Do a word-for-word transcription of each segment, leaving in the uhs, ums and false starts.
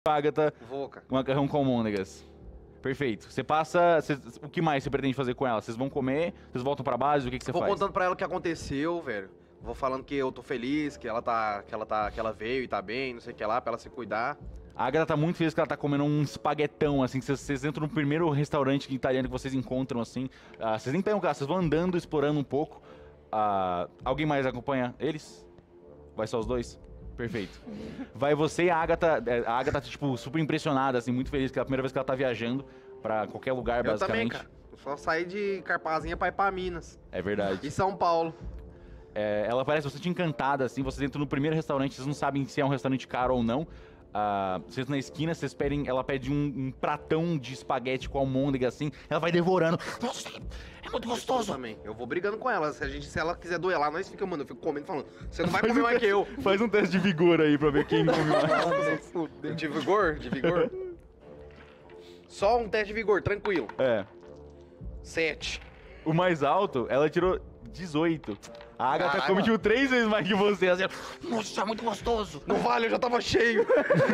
Agatha Vou, cara. um macarrão com almôndegas. Perfeito. Você passa... Cê, o que mais você pretende fazer com ela? Vocês vão comer? Vocês voltam pra base? O que, que você Vou faz? contando pra ela o que aconteceu, velho. Vou falando que eu tô feliz, que ela tá, que ela tá, que ela veio e tá bem, não sei o que lá, pra ela se cuidar. A Agatha tá muito feliz que ela tá comendo um espaguetão, assim, que vocês, vocês entram no primeiro restaurante italiano que vocês encontram, assim. Ah, vocês nem pegam o carro, vocês vão andando, explorando um pouco. Ah, alguém mais acompanha eles? Vai só os dois? Perfeito. Vai você e a Agatha. A Agatha tá, tipo, super impressionada, assim, muito feliz, que é a primeira vez que ela tá viajando pra qualquer lugar, Eu também, basicamente. cara. Eu só saí de Carpazinha pra ir pra Minas. É verdade. E São Paulo. É, ela parece bastante encantada, assim, vocês entram no primeiro restaurante, vocês não sabem se é um restaurante caro ou não. Uh, vocês na esquina, vocês pedem, ela pede um, um pratão de espaguete com almôndega, assim, ela vai devorando. Nossa, é muito gostoso. Eu também. Eu vou brigando com ela. Se, a gente, se ela quiser duelar, nós ficamos, mano, eu fico comendo falando, você não vai Faz comer um mais que eu. Faz um teste de vigor aí pra ver quem come mais. De vigor? De vigor? Só um teste de vigor, tranquilo. É. Sete. O mais alto, ela tirou dezoito. A Agatha Caraca. come tipo três vezes mais que você, assim. Nossa, é muito gostoso. Não vale, eu já tava cheio.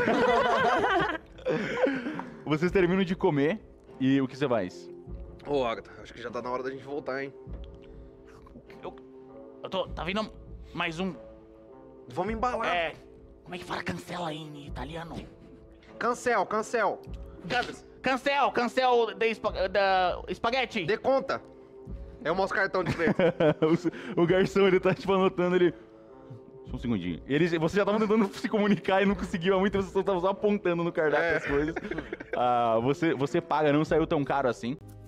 Vocês terminam de comer e o que você faz? Ô, Agatha, acho que já tá na hora da gente voltar, hein? Eu, eu tô. Tá vindo mais um. Vamos embalar. É. Como é que fala cancela em italiano? Cancel, cancel. Can, cancel, cancel da, espa, da espaguete. Dê conta. É o nosso cartão de crédito. o, o garçom, ele tá tipo anotando, ele... Só um segundinho. Eles, você já tava tentando se comunicar e não conseguiu há muito tempo, você tava só apontando no cardápio É. as coisas. Ah, você, você paga, não saiu tão caro assim.